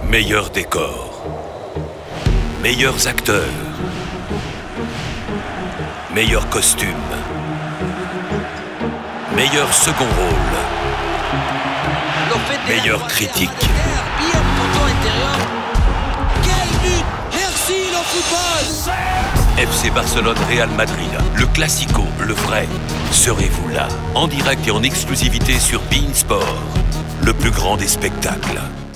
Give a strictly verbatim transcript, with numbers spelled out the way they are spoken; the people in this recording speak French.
Meilleur décor. Meilleurs acteurs. Meilleurs costumes. Meilleur second rôle. Meilleure critique. Quel but! Merci le football! F C Barcelone Real Madrid, le classico, le vrai. Serez-vous là, en direct et en exclusivité sur beIN Sport, le plus grand des spectacles.